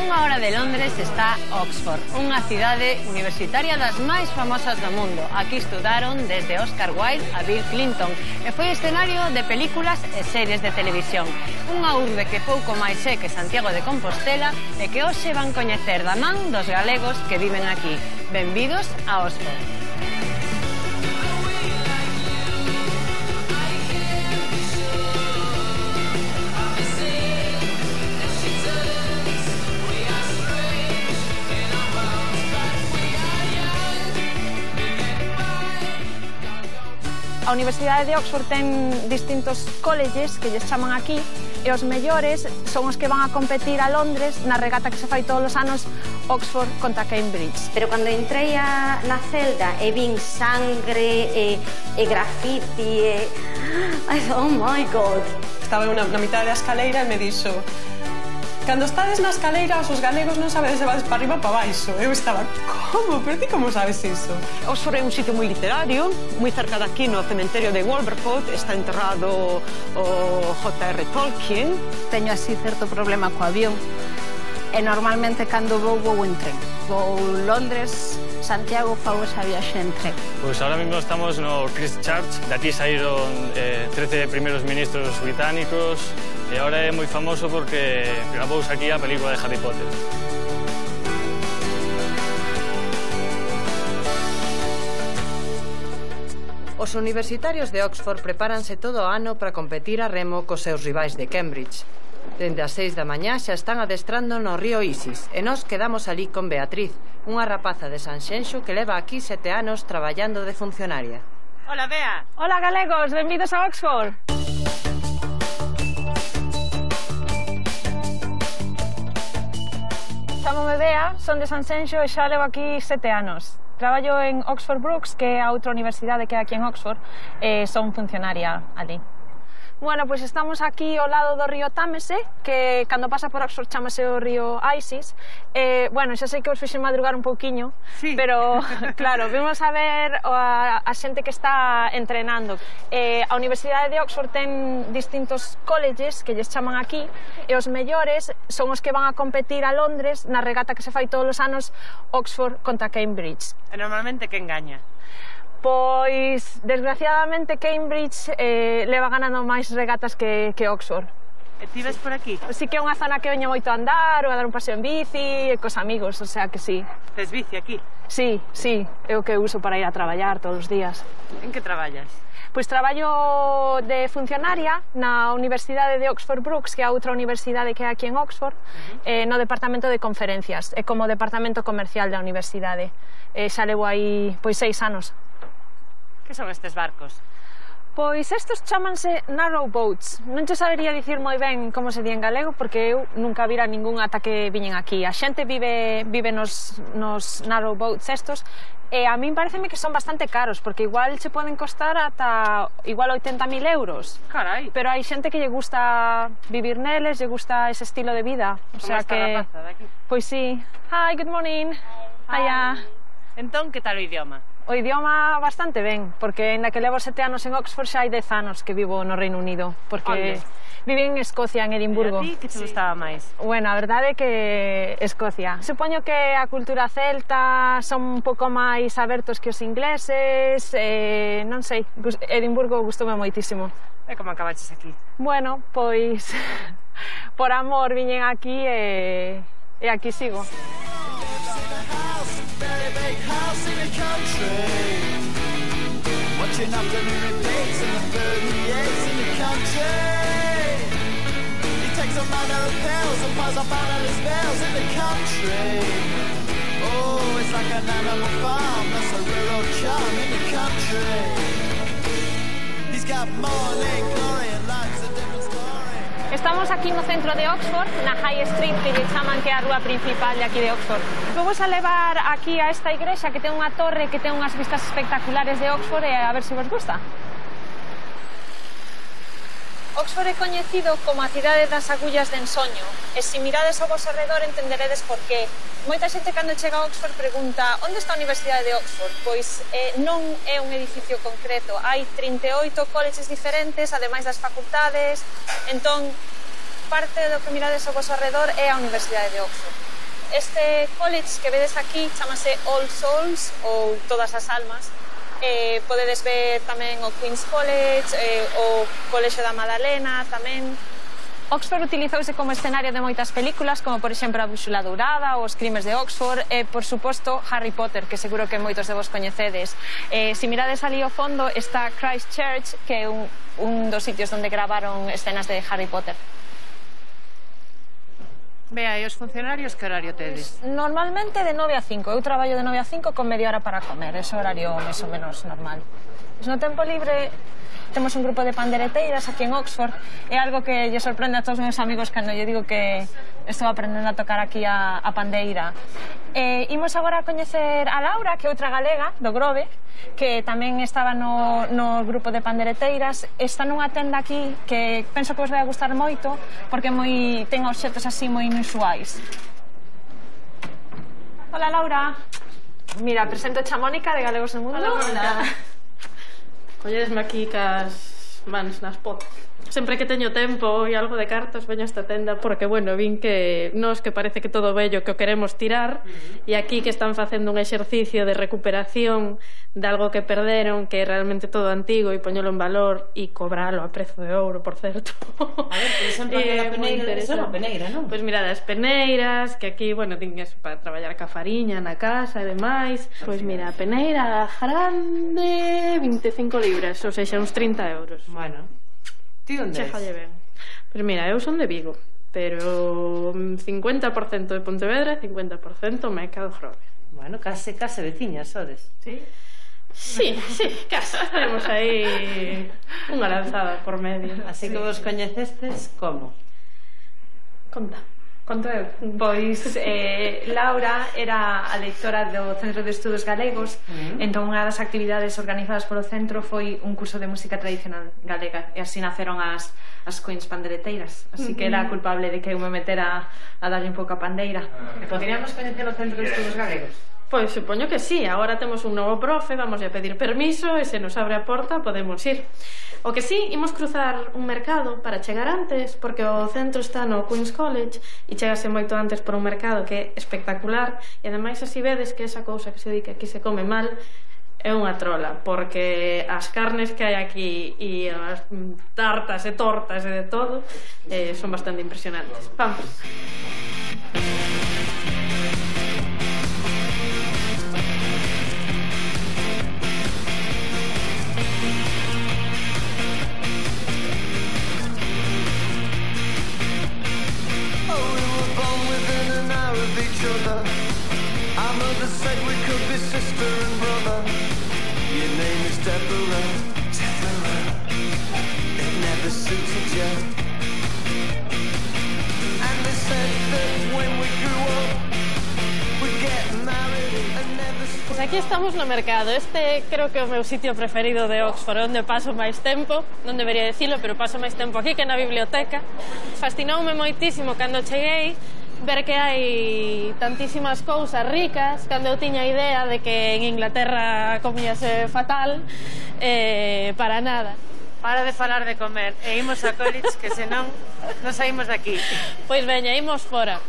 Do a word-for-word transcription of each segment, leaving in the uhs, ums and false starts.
unha hora de Londres está Oxford, unha cidade universitaria das máis famosas do mundo. Aquí estudaron desde Oscar Wilde a Bill Clinton e foi escenario de películas e series de televisión. Unha urbe que pouco máis é que Santiago de Compostela e que hoxe van coñecer da man dos galegos que viven aquí. Benvidos a Oxford. A Universidade de Oxford ten distintos colleges que lles chaman aquí e os mellores son os que van a competir a Londres na regata que se fai todos os anos Oxford contra Cambridge. Pero cando entrei a, na celda e vin sangre e, e graffiti e... Oh my God! Estaba na, na mitad da escaleira e me dixo: cando estades na escaleira, os galegos non sabedes se vades para arriba ou para baixo. Eu estaba, como? Pero ti como sabes iso? Oxford é un sitio moi literario, moi cerca de aquí no cementerio de Wolvercote está enterrado o J R Tolkien. Teño así certo problema co avión e normalmente cando vou, vou en tren. Vou Londres, Santiago, fago esa viaxe en tren. Pues ahora mismo estamos no Christchurch, de aquí saíron eh, trece primeros ministros británicos e ahora é moi famoso porque gravouse aquí a película de Harry Potter. Os universitarios de Oxford prepáranse todo o ano para competir a remo cos seus rivais de Cambridge. Dende as seis da mañá xa están adestrando no río Isis e nós quedamos ali con Beatriz, unha rapaza de Sanxenxo que leva aquí sete anos traballando de funcionaria. Hola, Bea. Hola, galegos, benvidos a Oxford. Chámome Bea, son de Sanxenxo e xa levo aquí sete anos. Traballo en Oxford Brookes, que é a outra universidade que é aquí en Oxford, e son funcionaria ali. Bueno, pois estamos aquí ao lado do río Támese, que cando pasa por Oxford chamase o río Isis. Eh, bueno, xa sei que os fixen madrugar un pouquiño, sí. Pero, claro, vimos a ver a, a xente que está entrenando. Eh, a Universidade de Oxford ten distintos colleges que lles chaman aquí, e os mellores son os que van a competir a Londres na regata que se fai todos os anos Oxford contra Cambridge. E normalmente quen gaña? Pois, desgraciadamente, Cambridge eh, leva ganando máis regatas que, que Oxford. E ti ves por aquí? Sí que é unha zona que veño moito a andar, ou a dar un paseo en bici, e cos amigos, o sea que sí. Tes bici aquí? Sí, sí, é o que uso para ir a traballar todos os días. En que traballas? Pois traballo de funcionaria na Universidade de Oxford Brookes, que é a outra universidade que é aquí en Oxford, uh-huh. eh, no departamento de conferencias, e como departamento comercial da universidade. Eh, xa levo aí, pois, seis anos. Que son estes barcos? Pois estes chamanse narrow boats. Non te sabería dicir moi ben como se di en galego porque eu nunca vira ningún ata que viñen aquí. A xente vive, vive nos, nos narrow boats estos e a min pareceme que son bastante caros porque igual che poden costar ata igual oitenta mil euros. Carai. Pero hai xente que lle gusta vivir neles, lle gusta ese estilo de vida. O sea esta que... rapaza de aquí. Pois sí. Hi, good morning. Hi. Hiya. Entón, que tal o idioma? O idioma bastante ben, porque na que levo sete anos en Oxford xa hai dez anos que vivo no Reino Unido, porque viví en Escocia, en Edimburgo. E a ti que te gustaba máis? Bueno, a verdade é que Escocia. Supoño que a cultura celta son un pouco máis abertos que os ingleses, eh, non sei, Edimburgo gustoume moitísimo. E como acabaches aquí? Bueno, pois por amor viñen aquí e, e aquí sigo. Very big house in the country, watching afternoon repeats in the thirty-eights in the country. He takes a manner of pills and piles up out of his bells in the country. Oh, it's like an animal farm, that's a rural charm in the country. He's got morning glory and life's a different story. Estamos aquí no centro de Oxford, na High Street, que lle chaman que é a rúa principal de aquí de Oxford. Vamos a levar aquí a esta igrexa que ten unha torre que ten unhas vistas espectaculares de Oxford e a ver se vos gusta. Oxford é coñecido como a cidade das agullas de ensoño e se mirades ao vosso arredor entenderedes por qué. Moita xente cando chega a Oxford pregunta onde está a Universidade de Oxford? Pois eh, non é un edificio concreto, hai trinta e oito colleges diferentes, ademais das facultades, entón parte do que mirades ao vosso arredor é a Universidade de Oxford. este college que vedes aquí chamase All Souls ou Todas as Almas. Eh, podedes ver tamén o Queen's College, eh, o Colexio da Madalena tamén. Oxford utilizouse como escenario de moitas películas, como por exemplo A Brúxula Dourada ou Os Crimes de Oxford e, por suposto, Harry Potter, que seguro que moitos de vos coñecedes. Eh, se mirades ali ao fondo está Christchurch, que é un, un dos sitios onde gravaron escenas de Harry Potter. Bea, e os funcionarios que horario tedes? Normalmente de nove a cinco. Eu traballo de nove a cinco con media hora para comer. Ese horario máis ou menos normal. Pois no tempo libre temos un grupo de pandereteiras aquí en Oxford. É algo que lle sorprende a todos os meus amigos cando lle digo que estou aprendendo a tocar aquí a, a pandeira. Eh, imos agora a coñecer a Laura, que é outra galega do Grove, que tamén estaba no, no grupo de pandereteiras. Está nunha tenda aquí que penso que vos vai a gustar moito porque moi, ten obxetos así moi inusuais. Hola, Laura. Mira, presento a Mónica de Galegos no Mundo. Hola, Mónica. Colledesme aquí cas mans nas potas. Sempre que teño tempo e algo de cartas veño a esta tenda porque, bueno, vin que nos que parece que todo bello que o queremos tirar e aquí que están facendo un exercicio de recuperación de algo que perderon, que é realmente todo antigo e poñelo en valor e cobralo a prezo de ouro, por certo. A ver, por exemplo, eh, a peneira, eso é a peneira, non? Pois mirad, as peneiras, que aquí, bueno, tin eso para traballar ca fariña na casa e demais. Pois mira, a peneira grande, vinte e cinco libras, ou seja, uns trinta euros. Bueno, ti onde che falle ben. Pois mira, eu son de Vigo, pero cincuenta por cento de Pontevedra e cincuenta por cento Meca do Grove. Bueno, case, case veciñas, sodes. Sí? Sí, sí, case. Temos aí unha lanzada por medio. Así que vos coñecestes como? Conta. Conto eu. Pois eh, Laura era a lectora do Centro de Estudos Galegos. Mm. Entón unha das actividades organizadas polo centro foi un curso de música tradicional galega e así naceron as, as Queens pandereteiras. Así que era culpable de que eu me metera a darlle un pouco a pandeira. E poderíamos coñecer o Centro de Estudos Galegos? Pois supoño que sí, agora temos un novo profe, vamos a pedir permiso e se nos abre a porta podemos ir. O que sí, imos cruzar un mercado para chegar antes, porque o centro está no Queen's College e chegase moito antes por un mercado que é espectacular e ademais así vedes que esa cousa que se di que aquí se come mal é unha trola, porque as carnes que hai aquí e as tartas e tortas e de todo eh, son bastante impresionantes. Vamos. Our mother said we could be sister and brother. Your name is Deborah, Deborah. It never suited you. And they said that when we grew up we'd get married and never. Pues aquí estamos no mercado. Este creo que é o meu sitio preferido de Oxford, onde paso máis tempo. Non debería dicilo, pero paso máis tempo aquí que na biblioteca. Fascinoume moitísimo cando cheguei ver que hai tantísimas cousas ricas, cando eu tiña a idea de que en Inglaterra comíase fatal, eh, para nada. Para de falar de comer e imos a college, que senón non saímos de aquí. Pois veña, imos fora.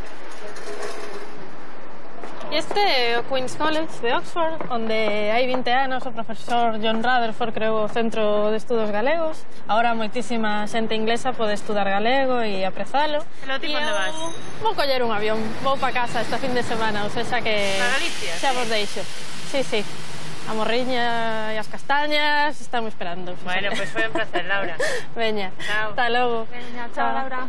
Este é o Queen's College de Oxford, onde hai vinte anos o profesor John Rutherford creou o Centro de Estudos Galegos. Agora moitísima xente inglesa pode estudar galego e aprezalo. Pero ti onde vas? Vou coller un avión, vou pa casa esta fin de semana, ou seja que para Galicia, xa vos deixo. Sí, sí. A morriña e as castañas estamos esperando. Bueno, pois pues foi un placer, Laura. Veña, chao. Hasta logo. Veña, chao, Laura.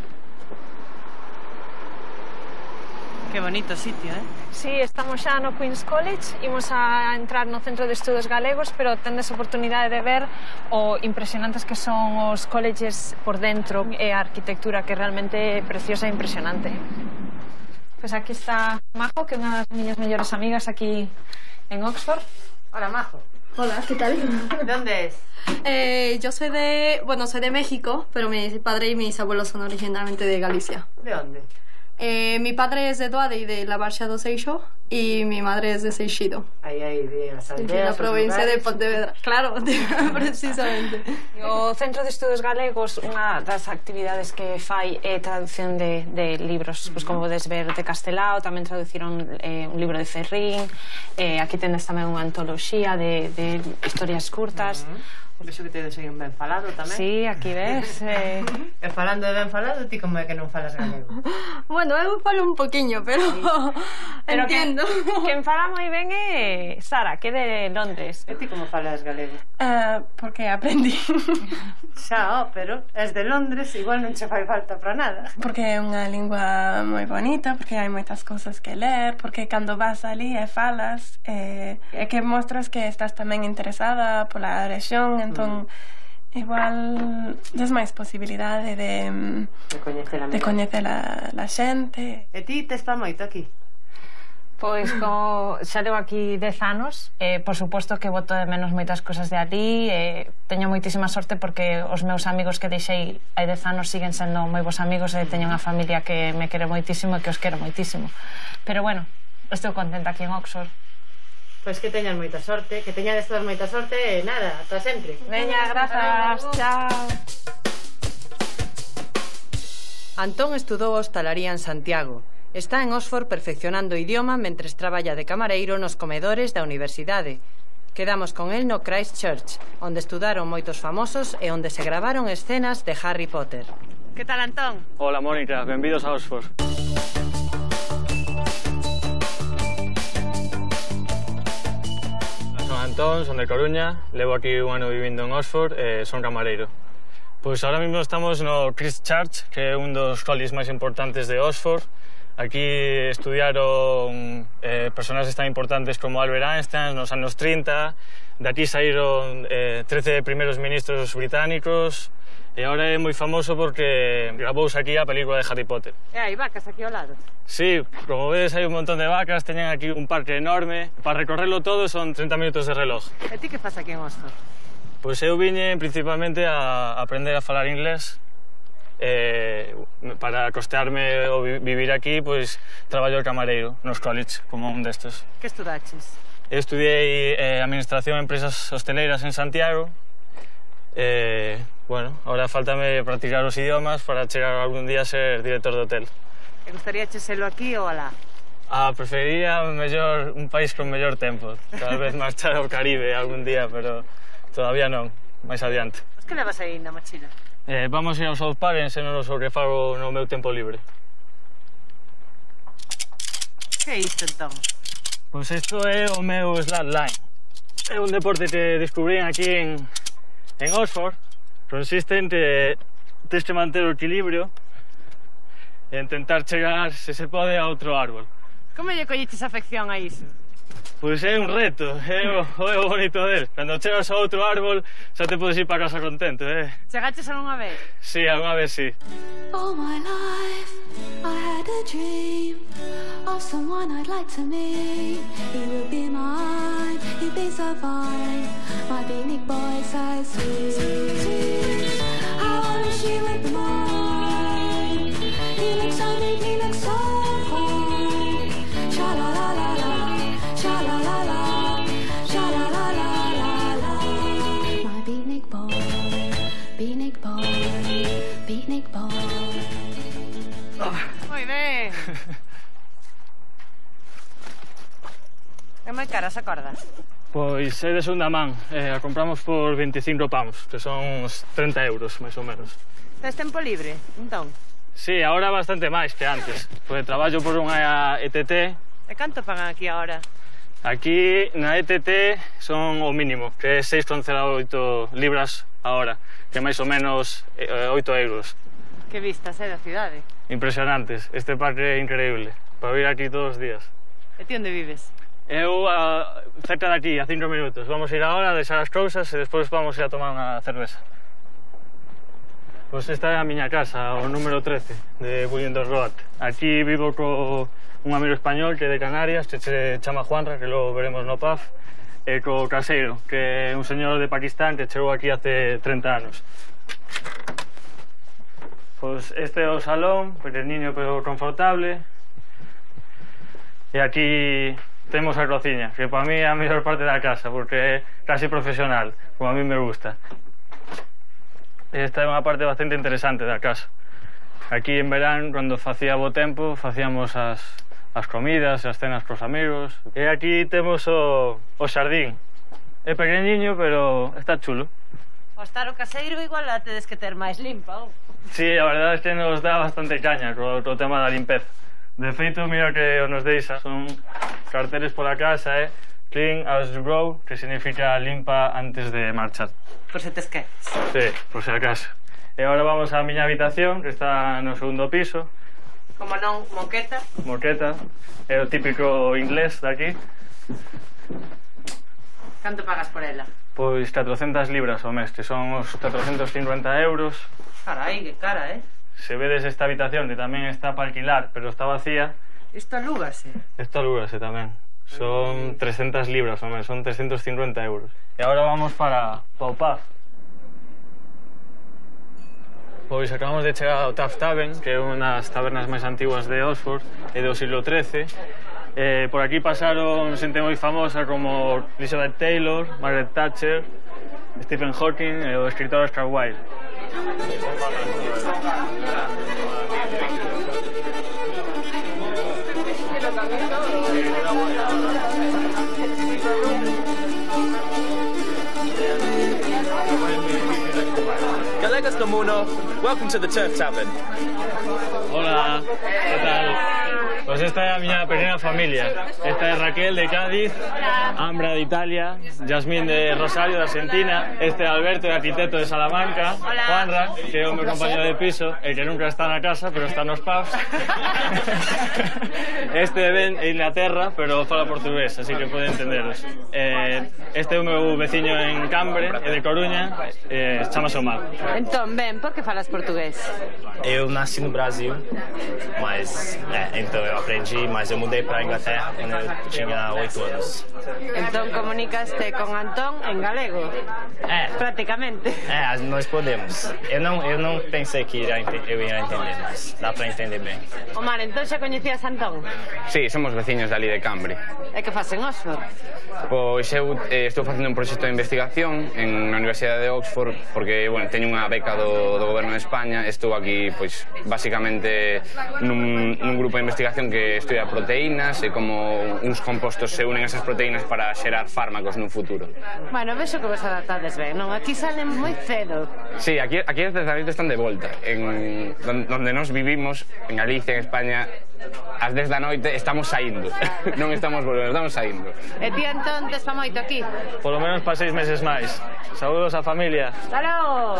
Que bonito sitio, eh? Sí, estamos xa no Queen's College, imos a entrar no Centro de Estudos Galegos, pero tendes oportunidade de ver o impresionantes que son os colleges por dentro e a arquitectura que realmente é preciosa e impresionante. Pois aquí está Majo, que é unha das miñas mellores amigas aquí en Oxford. Hola, Majo. Hola, ¿qué tal? ¿Dónde es? Eh, yo soy de, bueno, soy de México, pero mi padre y mis abuelos son originalmente de Galicia. ¿De dónde? Eh, mi padre es de Doade y de la Barxa do Seixo y mi madre es de Seixido. Aí, aí, de as aldeas, en la provincia de Pontevedra. Claro, precisamente. O Centro de Estudos Galegos, unha das actividades que fai é traducción de, de libros, pois como podes ver de Castelao, tamén traduciron eh, un libro de Ferrín, eh, aquí tendes tamén unha antoloxía de, de historias curtas. Uh-huh. Vexo que tedes aí un ben falado tamén. Sí, aquí ves. Eh... E falando de ben falado, ti como é que non falas galego? Bueno, eu falo un poquinho, pero, sí. pero entiendo. Quen, quen fala moi ben é Sara, que é de Londres. E ti como falas galego? Uh, porque aprendí. Xa, oh, pero és de Londres, igual non che fai falta para nada. Porque é unha lingua moi bonita, porque hai moitas cousas que ler, porque cando vas ali e falas, eh, é que mostras que estás tamén interesada pola rexión, entón mm. igual des máis posibilidade de de coñecer a, de coñecer a, la xente. E ti tes pa moito aquí? Pois como xa levo aquí dez anos, eh, por suposto que boto de menos moitas cosas de ali, eh, teño moitísima sorte porque os meus amigos que deixei hai dez anos siguen sendo moi bons amigos e teño unha familia que me quere moitísimo e que os quero moitísimo. Pero bueno, estou contenta aquí en Oxford. Pois que teñas moita sorte, que teñades todas moita sorte e nada, ata sempre. Veña, grazas, chao. Antón estudou hostalaría en Santiago. Está en Oxford perfeccionando o idioma mentres traballa de camareiro nos comedores da universidade. Quedamos con el no Christ Church, onde estudaron moitos famosos e onde se gravaron escenas de Harry Potter. Que tal, Antón? Hola, Mónica, benvidos a Oxford. Son Antón, son de Coruña, levo aquí un ano vivindo en Oxford e son camareiro. Pois ahora mismo estamos no Christ Church, que é un dos colleges máis importantes de Oxford. Aquí estudiaron eh, personaxes tan importantes como Albert Einstein nos anos trinta, de aquí saíron eh, trece primeiros ministros británicos e agora é moi famoso porque gravouse aquí a película de Harry Potter. E hai vacas aquí ao lado? Sí, como vedes hai un montón de vacas, teñen aquí un parque enorme, para recorrerlo todo son treinta minutos de reloj. E ti que faz aquí en Oxford? Pois eu viñe principalmente a aprender a falar inglés. Eh, para costearme o vivir aquí, pois traballo de camareiro nos college, como un destes. Que estudaches? Eu estudiei eh, Administración de Empresas Hosteleiras en Santiago. Eh, bueno, ahora faltame practicar os idiomas para chegar algún día a ser director de hotel. E gustaría cheselo aquí ou alá? Ah, preferiría mellor un país con mellor tempo. Tal vez marchar ao Caribe algún día, pero todavía non, máis adiante. Os que levas aí na mochila? Eh, vamos ir ao South Park e enseñaros o que fago no meu tempo libre. Que é isto, entón? Pois isto é o meu slackline. É un deporte que descubrín aquí en, en Oxford. Consiste en que tens que manter o equilibrio e intentar chegar, se se pode, a outro árbol. Como lle colliches afección a iso? Pois é un reto, é o, é o bonito del. Cando chegas a outro árbol, xa te podes ir para casa contento, eh? Chegaches algunha vez? Sí, algunha vez sí. All my life I had a dream of someone I'd like to meet. He would be mine, he'd be so fine. My big boy so sweet. How I wish he would be mine. He looks so big, he looks so fine. Sha-la-la-la-la. Moi ben. É moi cara esa corda? Pois é de segunda man, eh, a compramos por veinticinco pounds, que son uns treinta euros, máis ou menos. Tes tempo libre, entón? Sí, agora bastante máis que antes, porque traballo por unha E T T. E canto pagan aquí agora? Aquí na E T T son o mínimo, que é seis con cero oito libras a hora, que é máis ou menos oito euros. Que vistas, é, da cidade? Impresionantes, este parque é increíble, para vir aquí todos os días. E ti onde vives? Eu a, cerca de aquí, a cinco minutos. Vamos a ir agora a deixar as cousas e despois vamos ir a tomar unha cerveza. Pois esta é a miña casa, o número trece de Bullingdon Road. Aquí vivo co un amigo español que é de Canarias, que se chama Juanra, que logo veremos no pub, e co caseiro, que é un señor de Pakistán que chegou aquí hace treinta anos. Pois este é o salón, pequeniño pero confortable. E aquí temos a cociña, que para mí é a mellor parte da casa, porque é casi profesional, como a mí me gusta. Esta é unha parte bastante interesante da casa. Aquí en verán, cando facía bo tempo, facíamos as, as comidas, as cenas cos amigos. E aquí temos o, o xardín. É pequeniño, pero está chulo. O estar o caseiro igual a tedes que ter máis limpa, ou? Sí, a verdade é que nos dá bastante caña co, co tema da limpeza. De feito, mira que nos deixa, son carteles pola casa, eh? Clean as you go, que significa limpa antes de marchar. Por se te esqueces. Sí, por si acaso. E agora vamos á miña habitación, que está no segundo piso. Como non, moqueta. Moqueta, é o típico inglés daqui. Canto pagas por ela? Pois catrocentas libras ao mes, que son os catrocentos cincuenta euros. Carai, que cara, eh? Se vedes esta habitación, que tamén está para alquilar, pero está vacía. Isto alúgase? Isto alúgase tamén. Son trescentas libras ao mes, son trescentos cincuenta euros. E agora vamos para, para o pub. Pois acabamos de chegar ao Taft Tavern, que é unha das tabernas máis antiguas de Oxford, e do siglo trece. Eh, por aquí pasaron xente moi famosa como Elizabeth Taylor, Margaret Thatcher, Stephen Hawking e o escritor Oscar Wilde. Galegas do Mundo, welcome to the Turf Tavern. Hola, que tal? Pois pues esta é a miña pequena familia. Esta é Raquel de Cádiz, Ambra de Italia, Yasmín de Rosario de Argentina, este é Alberto, de arquitecto de Salamanca, Juanra, que é o meu compañero de piso, e que nunca está na casa, pero está nos pubs. Este é Ben de Inglaterra, pero fala portugués, así que pode entenderos. Eh, este é o meu veciño en Cambre, é de Coruña, eh, chamase Omar. Entón, Ben, por que falas portugués? Eu nasci no Brasil, mas é, então eu aprendi, mas eu mudei para a Inglaterra quando eu tinha oito anos. Entón comunicaste con Antón en galego? É. Prácticamente. É, nós podemos. Eu não, eu não pensei que iria, eu ia entender, mas dá para entender bem. Omar, entón xa coñecías Antón? Sí, somos veciños dali de Cambre. E que faz en Oxford? Pois eu eh, estou facendo un proxecto de investigación en na Universidade de Oxford porque, bueno, teño unha beca do, do Goberno de España. Estou aquí, pois, basicamente nun, nun grupo de investigación que estudia proteínas e como uns compostos se unen a esas proteínas para xerar fármacos nun futuro. Bueno, vexo que vos adaptades ben, non? Aquí salen moi cedo. Sí, aquí, aquí os tratamientos están de volta. En donde nos vivimos, en Galicia, en España, ás dez da noite estamos saindo. Non estamos volvendo, estamos saindo. E ti, Antón, tes pa moito aquí? Por lo menos para seis meses máis. Saúdos á familia. Hasta logo!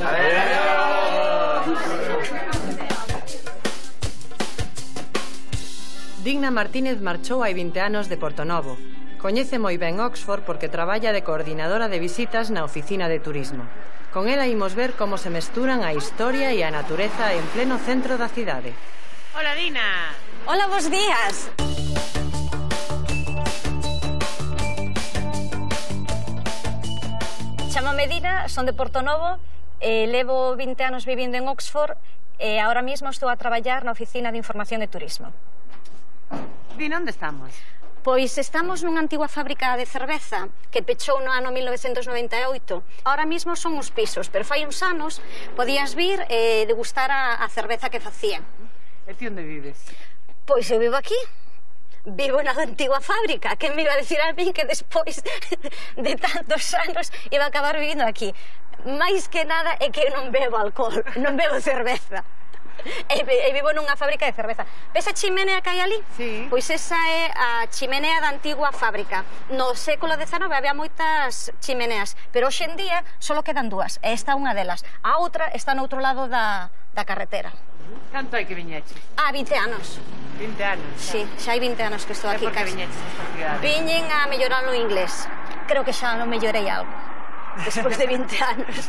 Digna Martínez marchou hai vinte anos de Portonovo. Coñece moi ben Oxford porque traballa de coordinadora de visitas na oficina de turismo. Con ela imos ver como se mesturan a historia e a natureza en pleno centro da cidade. Hola, Dina. Hola, bos días. Chámame Dina, son de Portonovo, eh, levo vinte anos vivindo en Oxford e ahora mismo estou a traballar na oficina de información de turismo. Dina, onde estamos? Pois estamos nunha antigua fábrica de cerveza que pechou no ano mil novecentos noventa e oito. Ahora mismo son uns pisos, pero fai uns anos podías vir e degustar a, a cerveza que facían. E ti onde vives? Pois eu vivo aquí. Vivo na antigua fábrica. Que me iba a decir a min que despois de tantos anos iba a acabar vivindo aquí? Mais que nada é que eu non bebo alcohol, non bebo cerveza. E, e vivo nunha fábrica de cerveza. Ves a chimenea que hai ali? Sí. Pois esa é a chimenea da antigua fábrica. No século dezanove había moitas chimeneas, pero hoxe en día só quedan dúas. E esta é unha delas. A outra está no outro lado da, da carretera. Canto hai que viñeches? Ah, vinte anos. vinte anos? Sí, xa hai vinte anos que estou aquí. E por que viñeches esta cidade? Viñen a mellorar o inglés. Creo que xa non mellorei algo. Despois de vinte anos.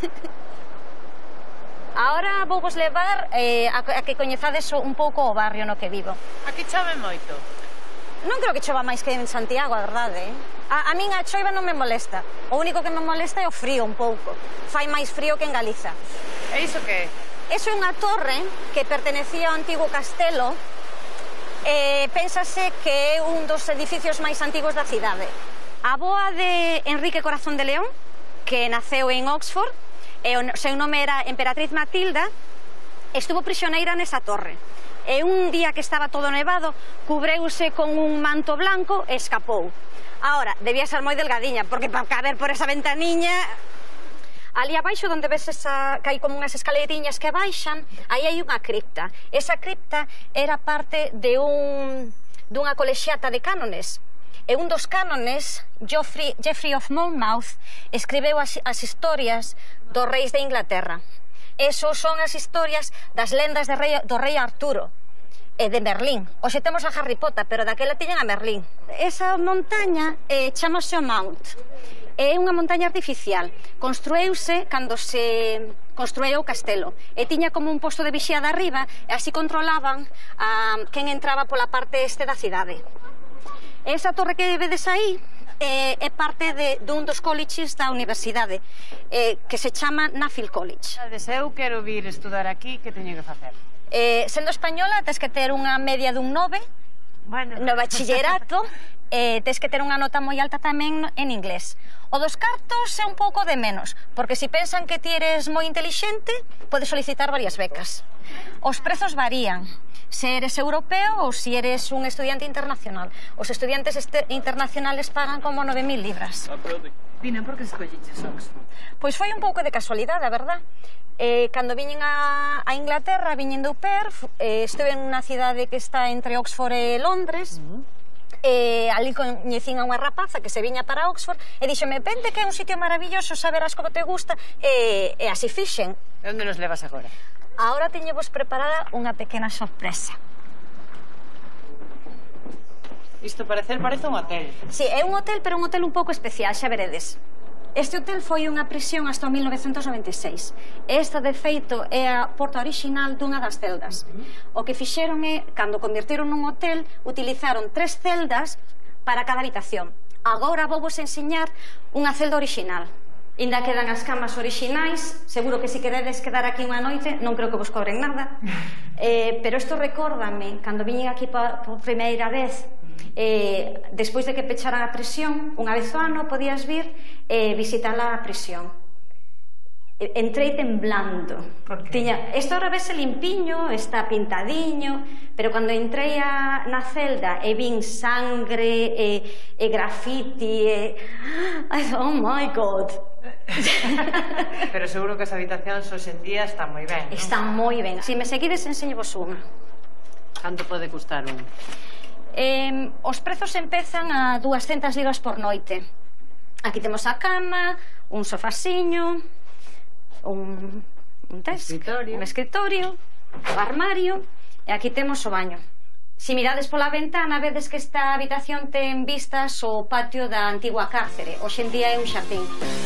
Ahora vou vos levar eh, a, a que coñezades un pouco o barrio no que vivo. Aquí chove moito? Non creo que chova máis que en Santiago, a verdade, eh? A, a min a choiva non me molesta. O único que me molesta é o frío un pouco. Fai máis frío que en Galiza. E iso que é? Eso é unha torre que pertenecía ao antigo castelo eh, pénsase que é un dos edificios máis antigos da cidade. A avoa de Enrique Corazón de León, que naceu en Oxford, e o seu nome era Emperatriz Matilda, estuvo prisioneira nesa torre. E un día que estaba todo nevado, cubreuse con un manto blanco e escapou. Ahora, debía ser moi delgadiña, porque para caber por esa ventaniña... Ali abaixo, onde ves esa, que hai como unhas escaleriñas que baixan, aí hai unha cripta. Esa cripta era parte de un, dunha colexiata de cánones. E un dos cánones, Geoffrey, Geoffrey of Monmouth, escribeu as, as historias dos reis de Inglaterra. Esos son as historias das lendas de rei, do rei Arturo e de Merlín. Hoxe temos a Harry Potter, pero daquela tiñan a Merlín. Esa montaña eh, chamase o Mount. É unha montaña artificial. Construeuse cando se construeu o castelo. E tiña como un posto de vixiada arriba, e así controlaban a quen entraba pola parte este da cidade. Esa torre que vedes aí é, é parte de, dun dos colleges da universidade, eh, que se chama Nuffield College. Se eu quero vir estudar aquí, que teño que facer? Eh, sendo española, tens que ter unha media dun nove bueno. no bachillerato, e tens que ter unha nota moi alta tamén en inglés. O dos cartos é un pouco de menos, porque se pensan que ti eres moi intelixente, podes solicitar varias becas. Os prezos varían, se eres europeo ou se eres un estudiante internacional. Os estudiantes internacionales pagan como nove mil libras. Dina, por que escolliches Oxford? Pois foi un pouco de casualidade, a verdad. Eh, cando viñen a, a Inglaterra, viñen de au pair, eh, estuve en unha cidade que está entre Oxford e Londres, uh -huh. E ali coñecín a unha rapaza que se viña para Oxford e díxome, vente que é un sitio maravilloso, saberás como te gusta, e, e así fixen. E onde nos levas agora? Agora teñevos preparada unha pequena sorpresa. Isto parecer parece un hotel. Si, sí, é un hotel, pero un hotel un pouco especial, xa veredes. Este hotel foi unha prisión hasta o mil novecentos noventa e seis. Esta, de feito, é a porta orixinal dunha das celdas. O que fixeron é, cando convirteron nun hotel, utilizaron tres celdas para cada habitación. Agora vou vos enseñar unha celda orixinal. Inda quedan as camas orixinais, seguro que se queredes quedar aquí unha noite, non creo que vos cobren nada. Eh, pero isto recórdame, cando viñen aquí por, por primeira vez, eh, despois de que pecharan a prisión, unha vez ao ano podías vir e eh, visitar a prisión. Entrei temblando. Tiña, isto ahora vese limpiño, está pintadiño, pero cando entrei a, na celda e vin sangre e, e grafiti e... Oh my God! Pero seguro que as habitacións hoxe en día están moi ben, non? Están moi ben. Se me seguides, enseño-vos unha. Canto pode custar un? Eh, os prezos empezan a dúascentas libras por noite. Aquí temos a cama, un sofasiño, un, un desk, escritorio. un escritorio, o armario, e aquí temos o baño. Se mirades pola ventana, vedes que esta habitación ten vistas ao patio da antigua cárcere. Hoxe en día é un xardín.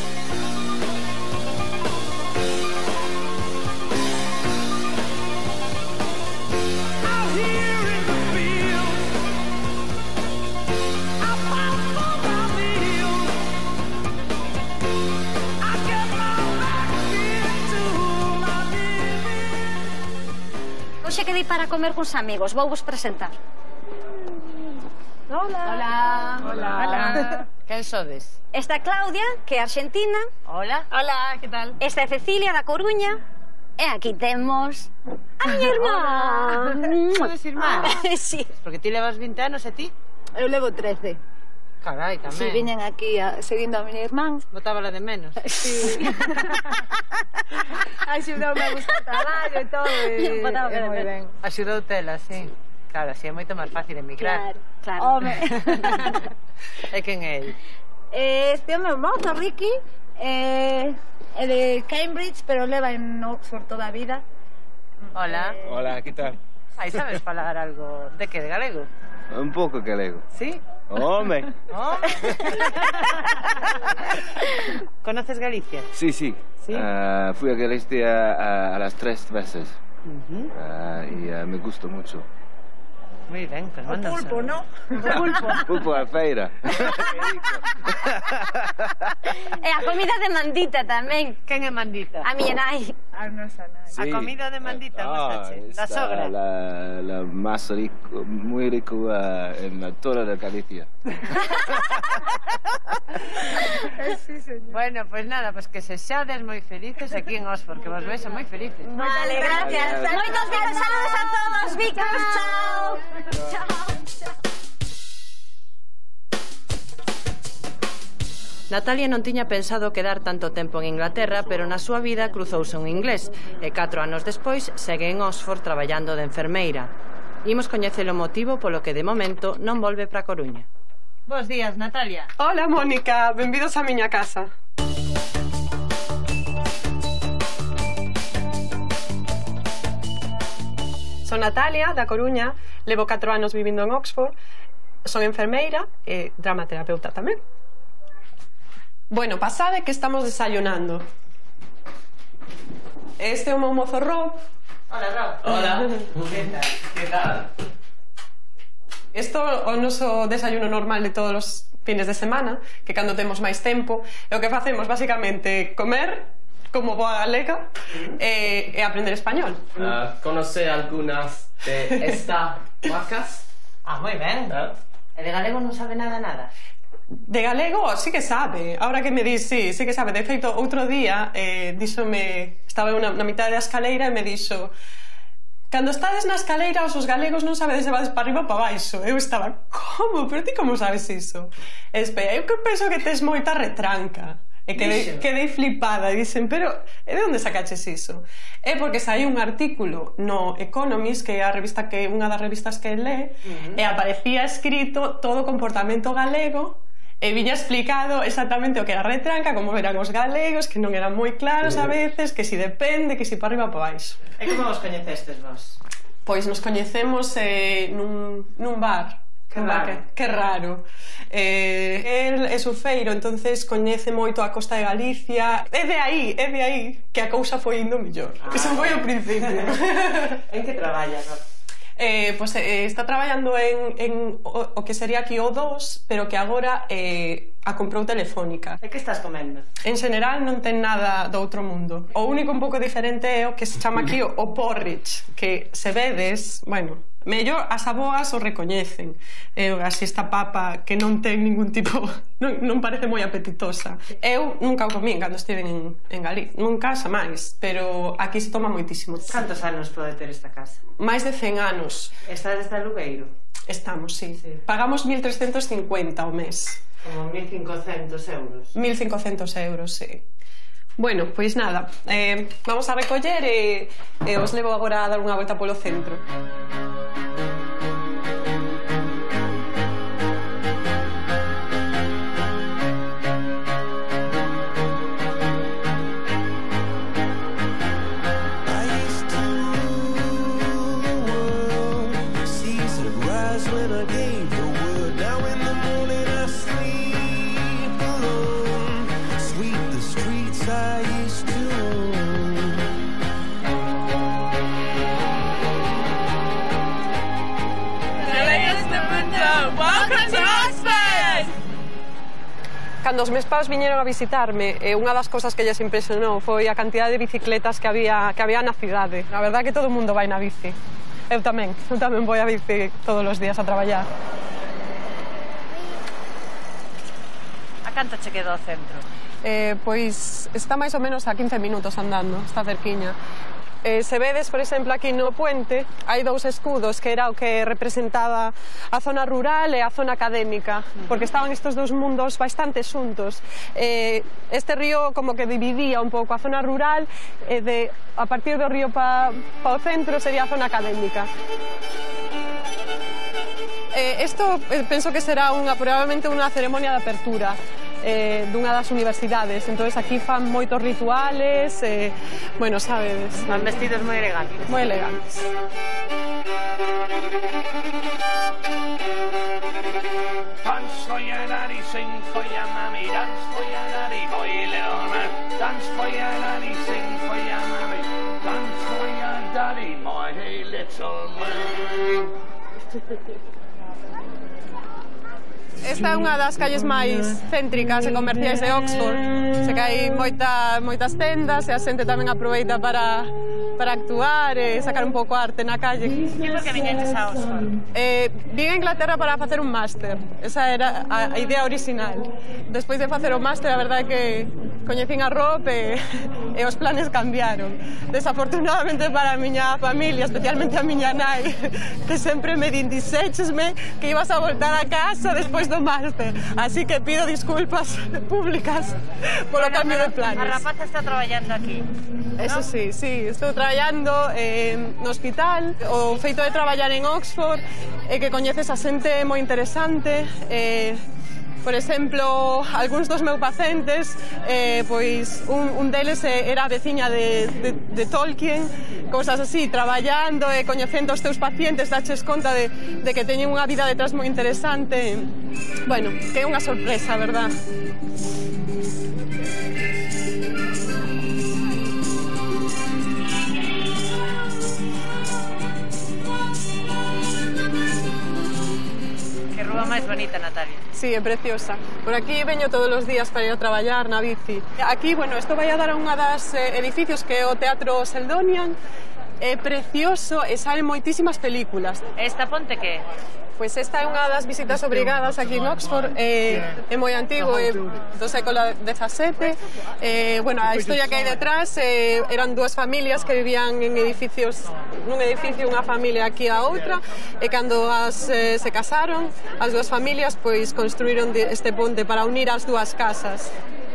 Hoxe quedei para comer cuns amigos, vou vos presentar. Hola. Hola. Hola. Hola. Quen sodes? Esta é Claudia, que é argentina. Hola. Hola, que tal? Esta é Cecilia, da Coruña. E aquí temos a miña irmá. Sodes irmás? Sí. Porque ti levas vinte anos e ti? Eu levo trece. Carai, tamén. Si, viñen aquí a, seguindo a miña irmán. Botábala de menos. Sí. Axudoume a buscar traballo e todo. E, e moi ben. Axudou tela, sí. Claro, así é moito máis fácil emigrar. Claro, claro. Home. E quen é ele? Este é o meu mozo, Ricky. É, é de Cambridge, pero leva en Oxford toda a vida. Hola. Eh... Hola, que tal? Aí sabes falar algo de que, de galego? Un pouco galego. Sí? Home. Oh. ¿Conoces Galicia? Sí, sí. ¿Sí? Uh, fui a Galicia a, a las tres veces. Uh -huh. uh, y uh, me gustó mucho. Moi ben, pues O manda pulpo, non? O pulpo. Pulpo a feira. E a comida de Mandita tamén. Quen é Mandita? A miña nai. A nosa nai. A comida de Mandita, gustache? Da sogra? La, la más rico, muy rico uh, en toda la Galicia. Sí, señor. Bueno, pues nada, pues que se xades moi felices aquí en Oxford, que vos vexo moi felices. Vale, gracias. Moitos besos, saludos a todos, Vicos, chao. Chao. Natalia non tiña pensado quedar tanto tempo en Inglaterra, pero na súa vida cruzouse un inglés e catro anos despois segue en Oxford traballando de enfermeira. Imos coñecer o motivo polo que de momento non volve para Coruña. Bos días, Natalia. Hola, Mónica, benvidos á miña casa. Son Natalia, da Coruña, levo catro anos vivindo en Oxford, son enfermeira e dramaterapeuta tamén. Bueno, pasade que estamos desayunando. Este é o meu mozo Rob. Hola, Rob. Hola. Que tal? Que tal? Isto é o noso desayuno normal de todos os fines de semana, que cando temos máis tempo, e o que facemos basicamente comer como boa galega e, e aprender español. Uh, ¿Conoce algunas de estas marcas? Ah, moi ben. ¿Ah? E de galego non sabe nada, nada? De galego sí que sabe, ahora que me di, sí, sí que sabe. De feito, outro día eh, díxome, estaba na, na mitad da escaleira e me dixo: cando estades na escaleira os galegos non sabedes se vades para arriba ou para baixo. Eu estaba, como? Pero ti como sabes iso? E espera, eu que penso que tes moita retranca. E quedei, quedei flipada, e dicen, pero e de onde sacaches iso? É porque saiu un artículo no Economist, que é a revista que unha das revistas que lé, uh-huh. e aparecía escrito todo o comportamento galego, e viña explicado exactamente o que era retranca, como eran os galegos, que non eran moi claros a veces, que si depende, que si para arriba ou para baixo. E como vos coñecestes vos? Pois nos coñecemos eh, nun, nun bar. Que raro. Que, que raro. Eh, el é surfeiro, entonces coñece moito a costa de Galicia. É de aí, é de aí que a cousa foi indo mellor. Ah. Eso foi o principio. En que traballas, no? Eh, pues, eh, está traballando en, en o, o que sería aquí o dos, pero que agora eh, a comprou Telefónica. E que estás comendo? En general non ten nada do outro mundo. O único un pouco diferente é o que se chama aquí o, o porridge, que se vedes, bueno, mellor as aboas o recoñecen. Eh, así esta papa que non ten ningún tipo, non, non parece moi apetitosa. Eu nunca o comín cando estive en, en Galicia, nunca xa máis, pero aquí se toma moitísimo. Cantos anos pode ter esta casa? Máis de cen anos. Está desde alugueiro? Estamos, sí. sí. Pagamos mil trescentos cincuenta ao mes. Como mil cincocentos euros. mil cincocentos euros, sí. Bueno, pois nada, eh, vamos a recoller e, e os levo agora a dar unha volta polo centro. Cando os meus pais viñeron a visitarme, eh, unha das cousas que lles impresionou foi a cantidad de bicicletas que había, que había na cidade. A verdad que todo o mundo vai na bici. Eu tamén, eu tamén vou a bici todos os días a traballar. A canto che quedou o centro? Eh, pois está máis ou menos a quince minutos andando, está cerquiña. Eh, se vedes, por exemplo, aquí no puente hai dous escudos que era o que representaba a zona rural e a zona académica, porque estaban estes dous mundos bastante xuntos. Eh, este río como que dividía un pouco a zona rural e de, a partir do río pa, pa o centro sería a zona académica. Eh, esto eh, penso que será unha, probablemente unha ceremonia de apertura eh, dunha das universidades, entonces aquí fan moitos rituales, eh, bueno, sabedes, van vestidos moi elegantes, moi elegantes. Dans for your daddy, sing for your mommy, dance for your daddy, boy little man. Dance for your daddy, sing for your mommy, dance for your daddy, mighty little man. Esta é unha das calles máis céntricas e comerciais de Oxford. Se que hai moita, moitas tendas e a xente tamén aproveita para, para actuar e sacar un pouco arte na calle. E por que viñetes a Oxford? Eh, vim a Inglaterra para facer un máster. Esa era a, a idea original. Despois de facer o máster, a verdade é que coñecín a Rob e, e os planes cambiaron. Desafortunadamente para a miña familia, especialmente a miña nai, que sempre me din dixéchesme que ibas a voltar a casa despois do máster. Así que pido disculpas públicas polo cambio de planes. A rapaza está traballando aquí. Eso sí, sí, estou traballando eh, no hospital. O feito de traballar en Oxford é que coñeces a xente moi interesante. Eh, por exemplo, algúns dos meus pacientes, eh, pois un, un deles era a veciña de, de, de Tolkien, cousas así, traballando e coñecendo os teus pacientes, daches conta de, de que teñen unha vida detrás moi interesante. Bueno, que é unha sorpresa, verdad? Que rúa máis bonita, Natalia. Sí, é preciosa. Por aquí veño todos os días para ir a traballar na bici. Aquí, bueno, isto vai a dar a unha das eh, edificios que é o Teatro Seldonian. É precioso e salen moitísimas películas. Esta ponte que é? Pois esta é unha das visitas obrigadas aquí en Oxford, é, é moi antigo, é do século dezasete. Eh, bueno, a historia que hai detrás eh, eran dúas familias que vivían en edificios, nun edificio unha familia aquí a outra, e cando as, eh, se casaron, as dúas familias pois construíron este ponte para unir as dúas casas.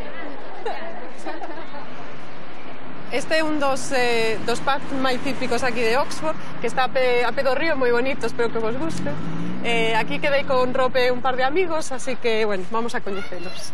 Este é un dos, eh, dos pubs máis típicos aquí de Oxford, que está a pé, a pé do río, moi bonito, espero que vos guste. Eh, aquí quedei con Rope un par de amigos, así que, bueno, vamos a coñecelos.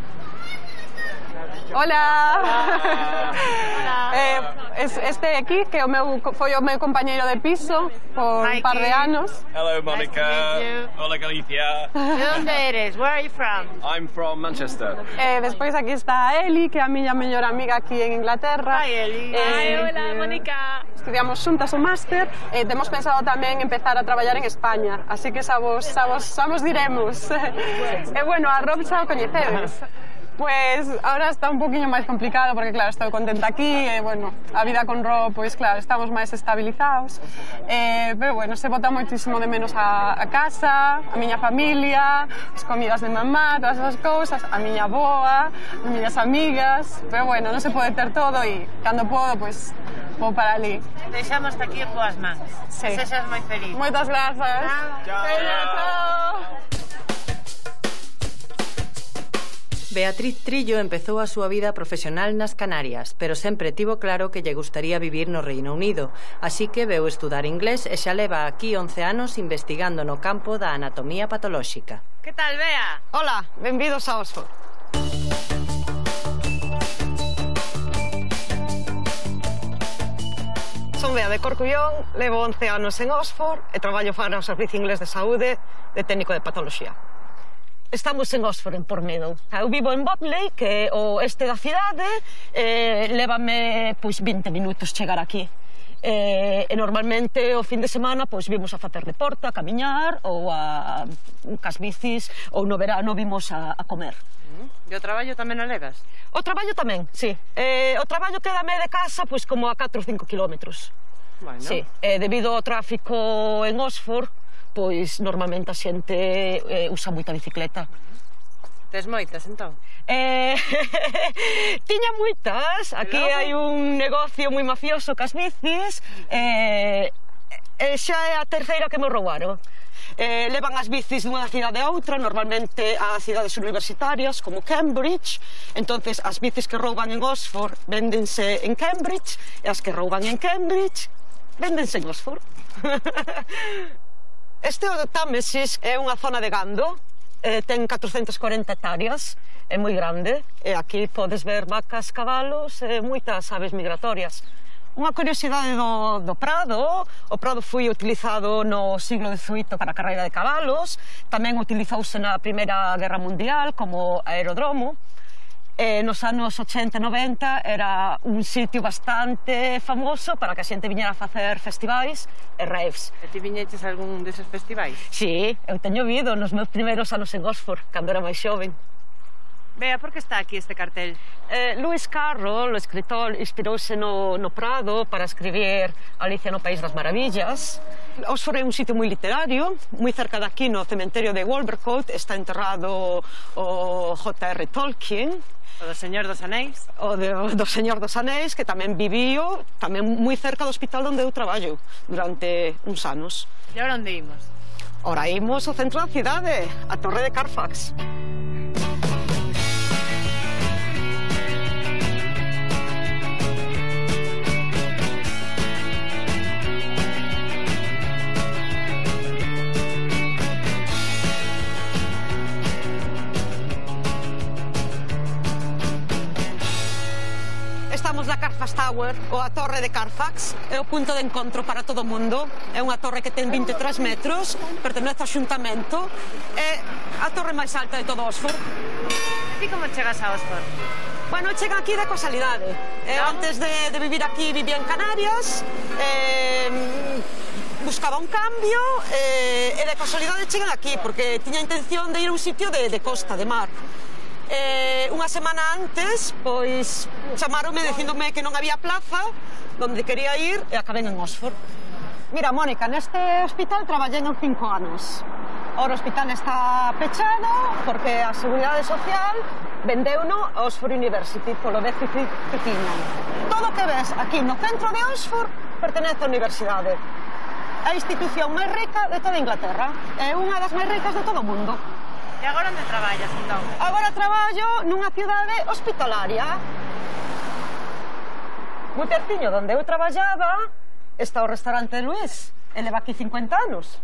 Hola! Hola. Eh, este aquí, que o meu, foi o meu compañeiro de piso por un par de anos. Hello, Monica. Nice Hola, Galicia. De onde eres? Where are you from? I'm from Manchester. Eh, despois aquí está Eli, que é a miña mellor amiga aquí en Inglaterra. Hi, Eli. Eh, Hi, hola, Mónica. Estudiamos xuntas o máster e temos pensado tamén empezar a traballar en España, así que xa vos, xa vos, xa vos diremos. E bueno, a Rob xa o coñecedes. Pues ahora está un poquinho máis complicado porque, claro, estou contenta aquí e, bueno, a vida con Rob, pois, claro, estamos máis estabilizados. Eh, pero, bueno, se bota moitísimo de menos a, a casa, a miña familia, as comidas de mamá, todas esas cousas, a miña boa, as miñas amigas. Pero, bueno, non se pode ter todo e, cando podo, pois, vou para ali. Deixamos aquí en boas mans. Sí. Que sexas moi feliz. Moitas grazas. Chao. Veña, chao. Beatriz Trillo empezou a súa vida profesional nas Canarias, pero sempre tivo claro que lle gustaría vivir no Reino Unido, así que veu estudar inglés e xa leva aquí once anos investigando no campo da anatomía patolóxica. Que tal, Bea? Hola, benvidos a Oxford. Son Bea de Corcullón, levo once anos en Oxford e traballo para o Servicio Inglés de Saúde de técnico de patoloxía. Estamos en Oxford, en Portmeadow. Eu vivo en Botley, que é o este da cidade, e lévame pois vinte minutos chegar aquí. E, e normalmente o fin de semana pois vimos a facer deporte, a camiñar ou a cas bicis, ou no verano vimos a, a comer. E o traballo tamén o levas? O traballo tamén, sí. E, o traballo quédame de casa pois como a catro ou cinco kilómetros. Bueno. Sí, e debido ao tráfico en Oxford, pois normalmente a xente eh, usa moita bicicleta. Tes moitas, entón? Eh, tiña moitas. Aquí hai un negocio moi mafioso cas bicis. Eh, eh, xa é a terceira que me roubaron. Eh, levan as bicis dunha cidade a outra, normalmente a cidades universitarias como Cambridge. Entonces as bicis que rouban en Oxford véndense en Cambridge e as que rouban en Cambridge véndense en Oxford. Este o Támesis é unha zona de gando, eh, ten catrocentas corenta hectáreas, é moi grande, e aquí podes ver vacas, cabalos e moitas aves migratorias. Unha curiosidade do, do Prado: o Prado foi utilizado no siglo dezoito para a carreira de cabalos, tamén utilizouse na Primeira Guerra Mundial como aerodromo, eh, nos anos ochenta e noventa era un sitio bastante famoso para que a xente viñera a facer festivais e raves. E ti viñeches a algún deses festivais? Sí, eu teño vido nos meus primeiros anos en Oxford, cando era máis xoven. Bea, por que está aquí este cartel? Eh, Lewis Carroll, o escritor, inspirouse no, no Prado para escribir Alicia no País das Maravillas. Oxford é un sitio moi literario, moi cerca de aquí no cementerio de Wolvercote está enterrado o J R Tolkien. O do Señor dos Anéis? O de, o do Señor dos Anéis, que tamén viviu tamén moi cerca do hospital onde eu traballo durante uns anos. E agora onde imos? Ora imos ao centro da cidade, a Torre de Carfax. Estamos na Carfax Tower, ou a Torre de Carfax, é o punto de encontro para todo o mundo. É unha torre que ten vinte e tres metros, pertenece ao xuntamento, é a torre máis alta de todo Oxford. E ti como chegas a Oxford? Bueno, chega aquí de casualidade. Eh, antes de, de vivir aquí vivía en Canarias, eh, buscaba un cambio eh, e de casualidade chegan aquí, porque tiña intención de ir a un sitio de, de costa, de mar. Eh, unha semana antes, pois, chamaronme dicíndome que non había plaza donde quería ir e acabei en Oxford. Mira, Mónica, neste hospital traballei en cinco anos. Ahora o hospital está pechado porque a Seguridade Social vendeuno a Oxford University polo déficit que tiñan. Todo o que ves aquí no centro de Oxford pertenece á universidade. A institución máis rica de toda Inglaterra. É unha das máis ricas de todo o mundo. E agora onde traballas, entón? Agora traballo nunha cidade hospitalaria. Moi pertiño donde eu traballaba está o restaurante de Luis. Ele va aquí cincuenta anos.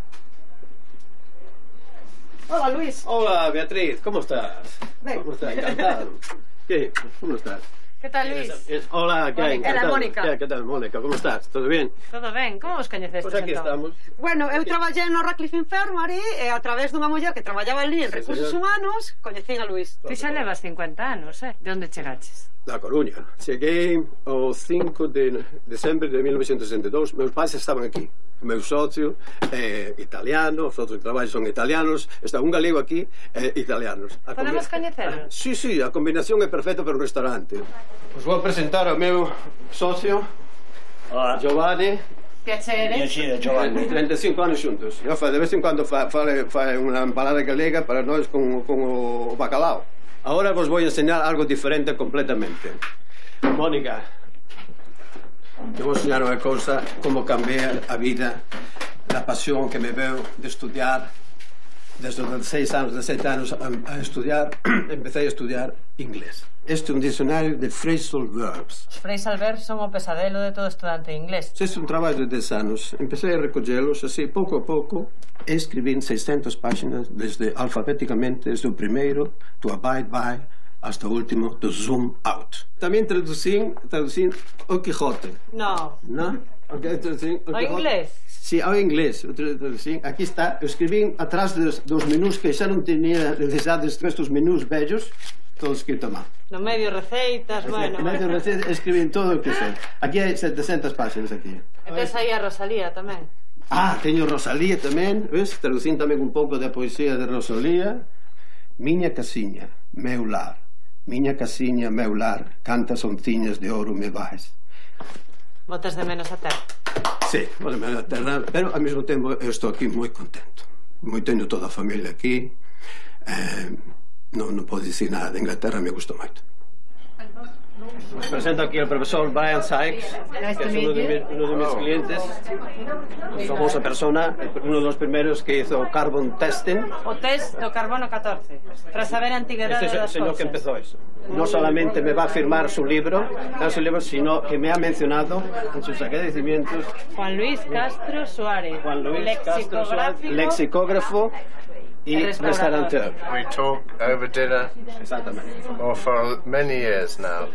Hola, Luis. Hola, Beatriz, ¿cómo estás? Ven. ¿Cómo estás? Encantado. ¿Qué? ¿Cómo estás? Que tal, Luis? Hola, ¿qué hay? Mónica. Era Mónica. ¿Qué, ¿Qué tal, Mónica? ¿Cómo estás? ¿Todo bien? Todo ben, como vos coñecestes, Pues aquí entón? estamos. Bueno, eu traballei no Radcliffe Infirmary e a través dunha muller que traballaba ali en Sí, recursos señor. humanos coñecín a Luis. Ti xa levas cincuenta anos, eh? De onde chegaches? La Coruña. Cheguei o cinco de decembro de mil novecientos sesenta e dous. Meus pais estaban aquí. O meu socio é italiano, os outros que traballan son italianos. Está un galego aquí e italianos. A Podemos combi- coñeceros? Sí, sí, a combinación é perfecta para un restaurante. Os vou presentar ao meu socio, Hola. Giovanni. Piacere. Piacere, Giovanni. treinta e cinco anos xuntos. Eu fa, de vez en cuando fa, fa, fa unha empanada galega para nós con, con o bacalao. Ahora vos vou enseñar algo diferente completamente. Mónica, te vou enseñar unha cousa, como cambia a vida, a pasión que me veu de estudiar. Desde os dezasseis anos, dezasete anos a, a estudiar, empecé a estudiar inglés. Este é un dicionario de phrasal verbs. Os phrasal verbs son o pesadelo de todo estudante de inglés. Este é un traballo de dez anos. Empecé a recollelos así, pouco a pouco, e escribín seiscentas páxinas desde alfabeticamente, desde o primeiro, to abide by, hasta o último, to zoom out. Tamén traducín, traducín o Quijote. No. ¿No? Okay, traducín O inglés? Sí, ao inglés. O traducín. Aquí está. Eu escribín atrás dos, dos menús que xa non tenía necesidade destes menús bellos, todo escrito a mão. No medio receitas, bueno. En medio de escribín todo o que sei. Aquí hai setecentas páxinas aquí. E tes aí a Rosalía tamén. Ah, teño Rosalía tamén, ves? Traducín tamén un pouco da poesía de Rosalía. Miña casiña, meu lar. Miña casiña, meu lar. Cantas onciñas de ouro me vais. Botas de menos a terra. Sí, bueno, me da terra, pero ao mesmo tempo eu estou aquí moi contento. Moi teño toda a familia aquí. Eh, non, non podo dicir nada de Inglaterra, me gusta moito. Os presento aquí al profesor Brian Sykes, Nice que to es uno de, meet mi- uno de mis clientes, una famosa persona, uno de los primeros que hizo carbon testing. O test do carbono catorce, para saber a antigüedade Este es el das señor que cousas. empezó eso. No solamente me va a firmar su libro, no su libro, sino que me ha mencionado en sus agradecimientos. Juan Luis Castro Suárez. Juan Luis Castro Suárez, lexicográfico. lexicógrafo y El restaurador. restaurateur. We talk over dinner or for many years now.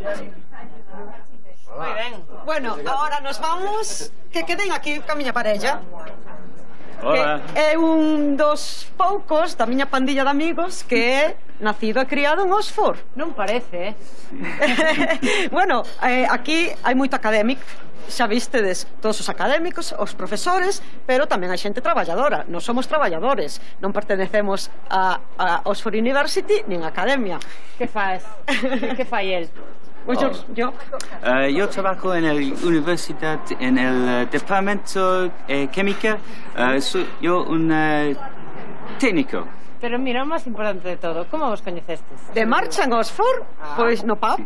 Moi ben. Bueno, ahora nos vamos, que queden aquí ca miña parella. Hola. Que é un dos poucos da miña pandilla de amigos que é nacido e criado en Oxford. Non parece, eh? Bueno, eh, aquí hai moito académico, xa vistedes todos os académicos, os profesores, pero tamén hai xente traballadora. Non somos traballadores, non pertenecemos a, a Oxford University nin a academia. Que faz? Que fai el? Pues yo, yo. Uh, yo trabajo en la universidad, en el uh, departamento de eh, química. Uh, soy yo un uh, técnico. Pero mira, o máis importante de todo, como vos coñecestes? De marcha en Oxford? Ah. Pois no pub.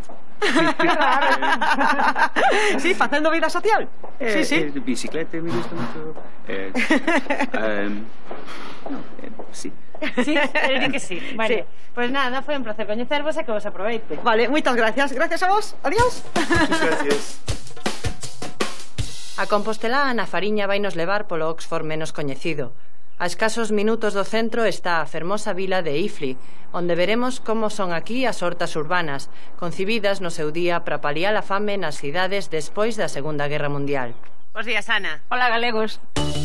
Sí, facendo vida social. Eh, sí, sí. Eh, bicicleta me gusta mucho. Eh, um, no, eh, sí. Sí, el di que sí. Vale, sí. Pues nada, foi un placer coñecervos e que vos aproveite. Vale, moitas gracias. Gracias a vos. Adiós. Muchas gracias. A Compostelá, Ana Fariña vai nos levar polo Oxford menos coñecido. A escasos minutos do centro está a fermosa vila de Ifli, onde veremos como son aquí as hortas urbanas, concibidas no seu día para paliar a fame nas cidades despois da Segunda Guerra Mundial. Bos días, Ana. Hola, galegos.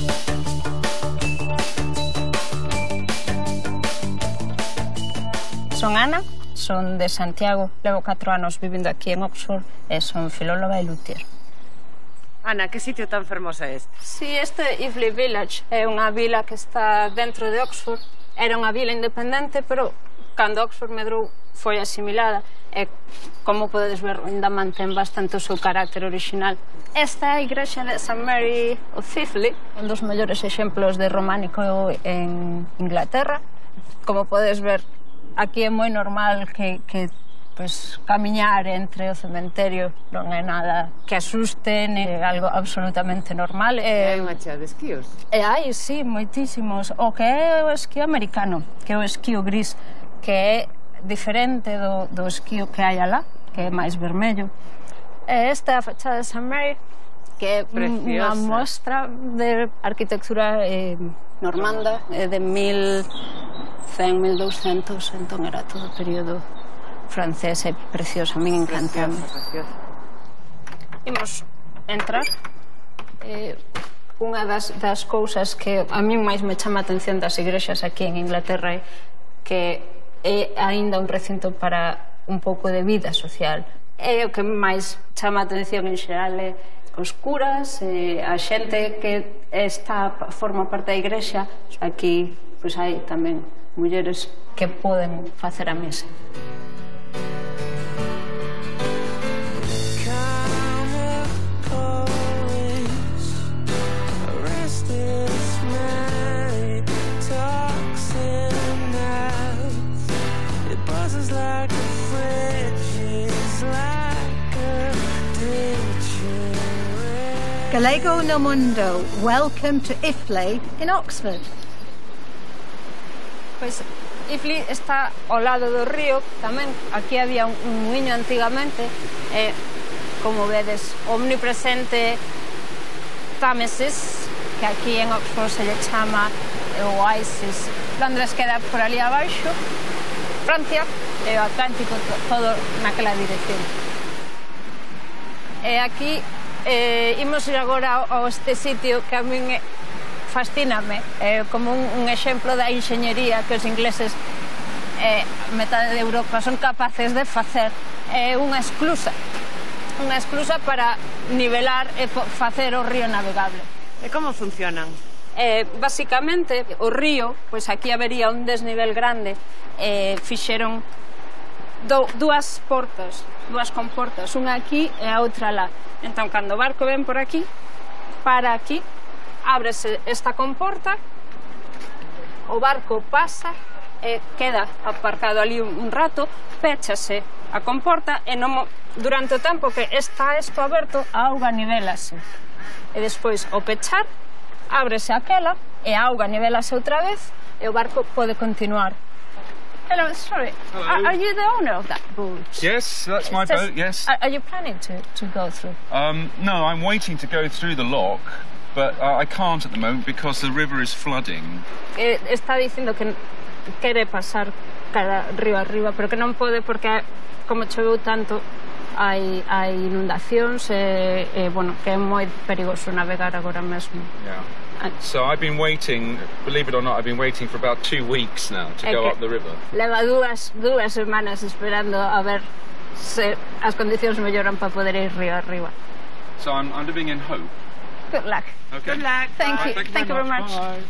Son Ana, son de Santiago, levo catro anos vivindo aquí en Oxford e son filóloga e luthier. Ana, que sitio tan fermoso é este? Si, este é Ifli Village, é unha vila que está dentro de Oxford. Era unha vila independente, pero cando Oxford medrou foi asimilada e, como podedes ver, ainda mantén bastante o seu carácter original. Esta é a igrexa de Saint Mary of Ifli, un dos mellores exemplos de románico en Inglaterra. Como podes ver, aquí é moi normal que, que pues, camiñar entre o cementerio non é nada que asuste, é algo absolutamente normal. E hai unha chea de esquíos? E hai, sí, moitísimos. O que é o esquío americano, que é o esquío gris, que é diferente do, do esquío que hai alá, que é máis vermello. E esta é a fachada de Saint Mary, que é unha mostra de arquitectura eh, normanda, eh, de mil cen, mil douscentos, entón era todo o período francés, é precioso, a min encantame. Imos entrar. Eh, unha das, das cousas que a min máis me chama a atención das igrexas aquí en Inglaterra é que é aínda un recinto para un pouco de vida social. É o que máis chama a atención en xeral é os curas, eh, a xente que está, forma parte da igrexa. Aquí pois hai tamén mulleres que poden facer a mesa. Galego no Mundo, welcome to Ifli in Oxford. Pois Ifli está ao lado do río tamén. Aquí había un, un muiño antigamente e, como vedes, omnipresente Támesis, que aquí en Oxford se lle chama o Oasis. Londres queda por ali abaixo, Francia e o Atlántico todo naquela dirección. E aquí Eh, imos ir agora ao este sitio que a min fascíname, é como un, un exemplo da enxeñería que os ingleses eh, metade de Europa son capaces de facer. É unha esclusa unha esclusa para nivelar e facer o río navegable. E como funcionan? Eh, basicamente, o río, pois aquí habería un desnivel grande, eh, fixeron do, dúas portas, dúas comportas, unha aquí e a outra lá. Entón, cando o barco ven por aquí, para aquí, ábrese esta comporta, o barco pasa e queda aparcado ali un, un rato, péchase a comporta e non, durante o tempo que está isto aberto, a auga nivelase. E despois, ao pechar, ábrese aquela e a auga nivelase outra vez e o barco pode continuar. Hello, sorry. Hello. Are, are you the owner of that boat? Yes, that's my Says, boat, yes. Are, are you planning to, to go through? Um, no, I'm waiting to go through the lock, but uh, I can't at the moment because the river is flooding. Eh, está dicindo que quere pasar cara río arriba, pero que non pode porque, como choveu tanto, hai, hai inundacións e, e, bueno, que é moi perigoso navegar agora mesmo. Yeah. So I've been waiting, believe it or not, I've been waiting for about two weeks now to É go que up the river. Leva dúas, dúas semanas esperando a ver se as condicións melloran para poder ir río arriba. So I'm, I'm living in hope. Good luck. Okay. Good luck. Thank Bye. you. Thank you Thank you very very much. much.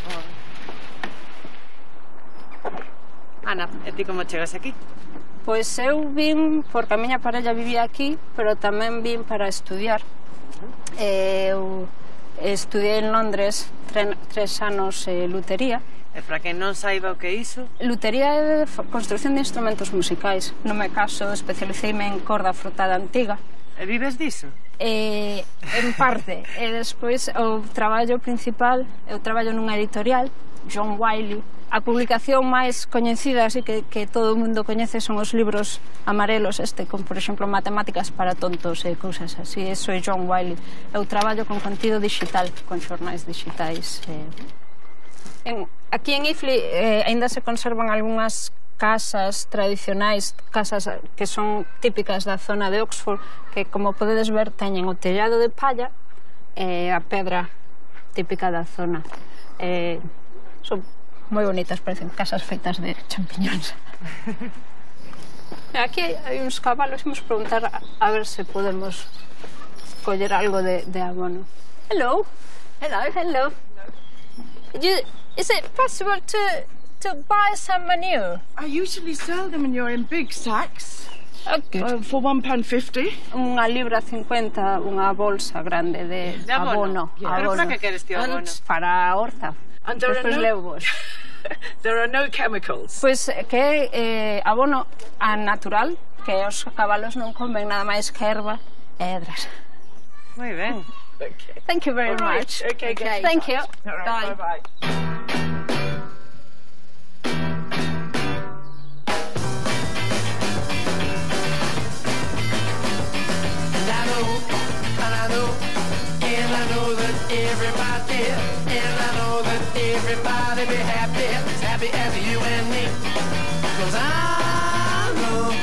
Ana, e ti como chegas aquí? Pois eu vim porque a miña parella vivía aquí, pero tamén vim para estudiar. Eu estudiei en Londres tre, tres anos eh, lutería. E para quen non saiba o que é iso? Lutería é construcción de instrumentos musicais. No meu caso, especialiceime en corda frotada antiga. E vives diso? Eh, en parte. E despois o traballo principal, eu traballo nunha editorial, John Wiley. A publicación máis coñecida, así que, que todo o mundo coñece, son os libros amarelos, este, con, por exemplo, matemáticas para tontos e cousas así. Eso é John Wiley. Eu traballo con contido digital, con xornais digitais. Eh. En, aquí en Ifli eh, ainda se conservan algunhas casas tradicionais, casas que son típicas da zona de Oxford, que, como podedes ver, teñen o tellado de palla e eh, a pedra típica da zona. Eh, son moi bonitas, parecen casas feitas de champiñóns. Aquí hai uns cabalos, imos preguntar a, a ver se podemos coller algo de, de abono. Hello, hello, hello. You, is it possible to, to buy some manure? I usually sell the manure in big sacks. Okay. Uh, for one pound fifty. Unha libra cincuenta, unha bolsa grande de, de abono. abono. Yeah. Pero para que queres ti abono? Para a horta. And there are Despois no- leuvos. There are no chemicals. Pois que é eh, abono a natural, que os cabalos non comen nada máis que erva e edras. Moi ben. Okay. Thank you very All right. much. Okay, okay. Thank you. All right, Bye. bye-bye. And I know, and I know, and I know that everybody, and I know that everybody be happy, as happy as you and me. 'Cause I know,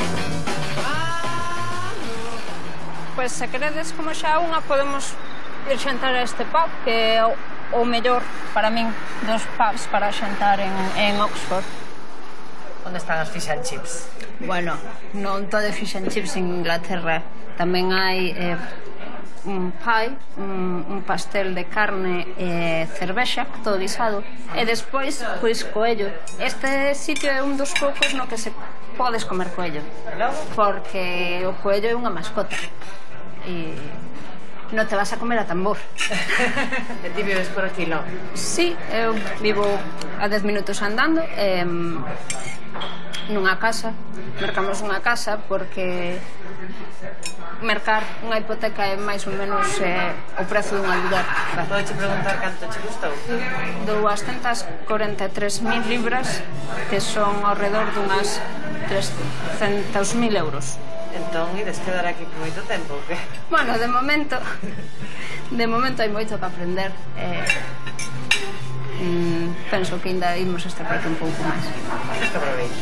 Pois se queredes como xa unha, podemos ir xantar a este pub, que é o, o mellor para min dos pubs para xantar en, en Oxford. Onde están as fish and chips? Bueno, non todo fish and chips en Inglaterra. Tamén hai eh, un pie, un, un pastel de carne e cervexa, todo guisado. E despois, pois, coello. Este sitio é un dos poucos no que se podes comer coello. Porque o coello é unha mascota. E non te vas a comer a tambor. E ti vives por aquí, non? Sí, eu vivo a dez minutos andando eh, nunha casa. Mercamos unha casa porque mercar unha hipoteca é máis ou menos eh, o prezo dun aluguer. Podo che preguntar canto che custou? doscientas corenta e tres mil libras, que son ao redor dunhas trescentos mil euros. Entón, ides quedar aquí por moito tempo, o que? Bueno, de momento de momento hai moito que aprender. eh, mm, penso que ainda imos estar por aquí un pouco máis. Isto aproveito.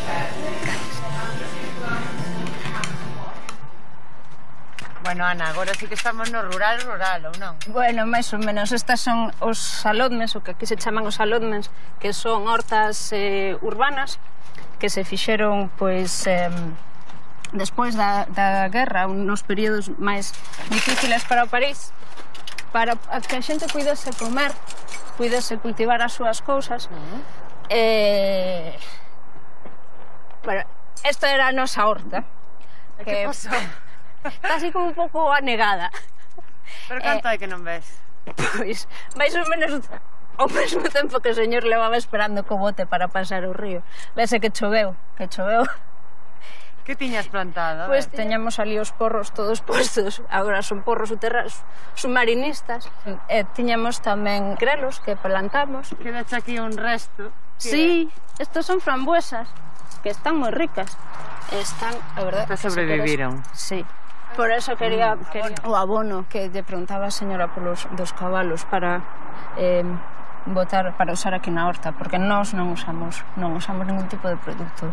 Bueno, Ana, agora sí que estamos no rural, rural, ou non? Bueno, máis ou menos, estas son os allotments, o que aquí se chaman os allotments, que son hortas eh, urbanas que se fixeron, pois, eh, despois da, da guerra, nos períodos máis difíciles para o París, para que a xente puidese comer, puidese cultivar as súas cousas. Uh-huh. eh, bueno, esta era a nosa horta. E que pasou? Está así como un pouco anegada. Pero canto hai que non ves? Pois, máis ou menos ao mesmo tempo que o señor levaba esperando co bote para pasar o río. Vese que choveu, que choveu. Que tiñas plantado? Pois teñamos ali os porros todos postos. Agora son porros submarinistas. E tiñamos tamén grelos que plantamos. Quedache aquí un resto. Sí, estos son frambuesas, que están moi ricas. Están, a verdade, que sobreviviron. Sí. Por eso quería, quería o abono que lle preguntaba a señora polos dos cabalos para eh, botar, para usar aquí na horta, porque nós non usamos non usamos ningún tipo de produto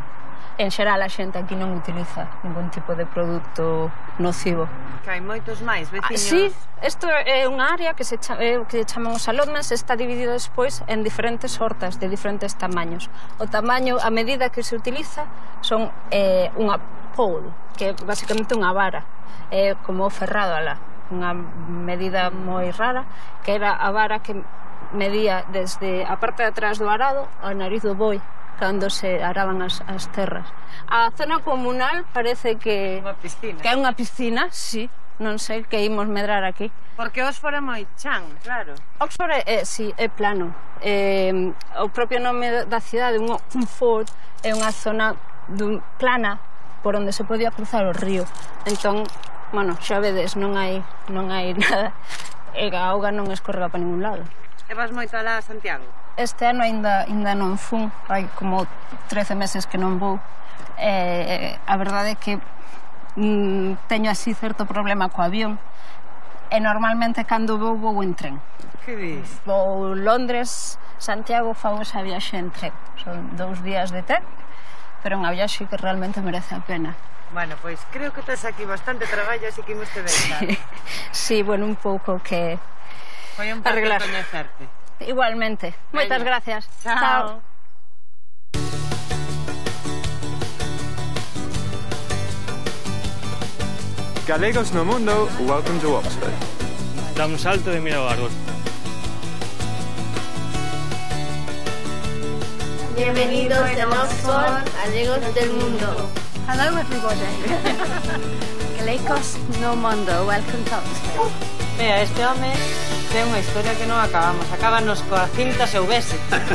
En xeral, a xente aquí non utiliza ningún tipo de produto nocivo. Que hai moitos máis veciños. Ah, sí, isto é unha área que se cha, eh, que chaman os allotments, está dividido despois en diferentes hortas de diferentes tamaños. O tamaño, a medida que se utiliza son eh, unha pole, que é basicamente unha vara, é eh, como ferrado alá, unha medida moi rara, que era a vara que medía desde a parte de atrás do arado ao nariz do boi, cando se araban as, as terras. A zona comunal parece que, Unha piscina. que é unha piscina, sí, non sei que imos medrar aquí. Porque Oxford é moi chan, claro. Oxford é, é, sí, é plano. Eh, o propio nome da cidade, un, un ford, é unha zona dun, plana por onde se podía cruzar o río. Entón, bueno, xa vedes, non hai, non hai nada, e a auga non escorrega para ningún lado. E vas moito alá a Santiago? Este ano ainda, ainda non fun, hai como trece meses que non vou. Eh, a verdade é que mm, teño así certo problema co avión, e normalmente cando vou, vou en tren. Que dis? Vou Londres, Santiago, fago esa viaxe en tren. Son dous días de tren, pero unha viaxe que realmente merece a pena. Bueno, pois creo que tes aquí bastante traballo, así que imos te deixar. Sí, sí, bueno, un pouco que foi un placer arreglar. coñecerte. Igualmente. Moitas gracias. Chao. Chao. Galegos no mundo, welcome to Oxford. Da un salto de mira o árbol. Bienvenidos a Oxford, galegos del mundo. Hello everybody. Galegos no mundo, welcome to Oxford. Mira, este home ten unha historia que non acabamos. Acábanos coa cinta se houvese.